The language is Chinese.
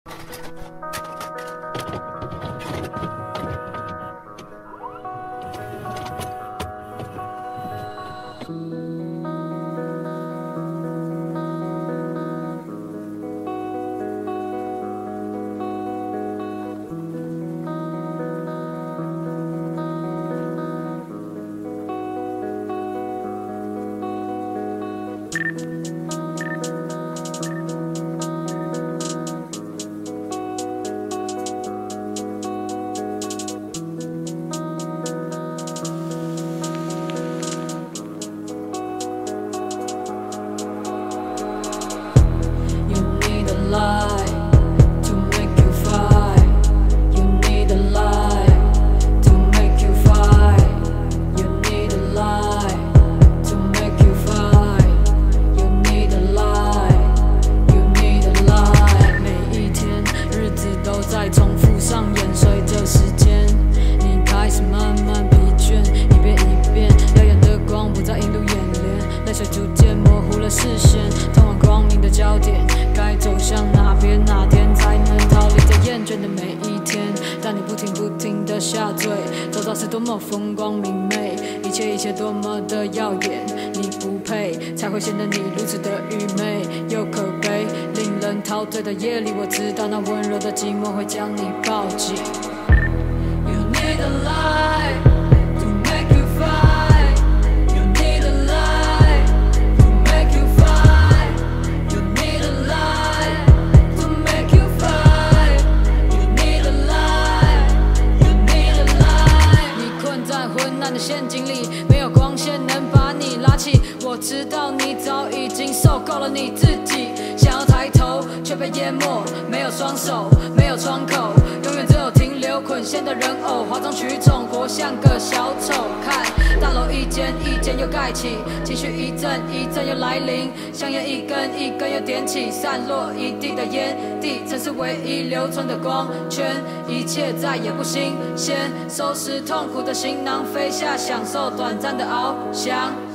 的夜里，我知道那温柔的寂寞会将你抱紧。You need a light to make you fly. You need a light to make you fly. You need a light to make you fly. You need a light. You need a light. 你困在昏暗的陷阱里，没有光线能把你拉起。我知道你早已经受够了你自己。想要抬头却被淹没，没有双手，没有窗口，永远只有停留捆线的人偶，哗众取宠，活像个小丑。看大楼一间一间又盖起，情绪一阵一阵又来临，香烟一根一根又点起，散落一地的烟蒂，曾是唯一留存的光圈，一切再也不新鲜，收拾痛苦的行囊，飞下享受短暂的翱翔。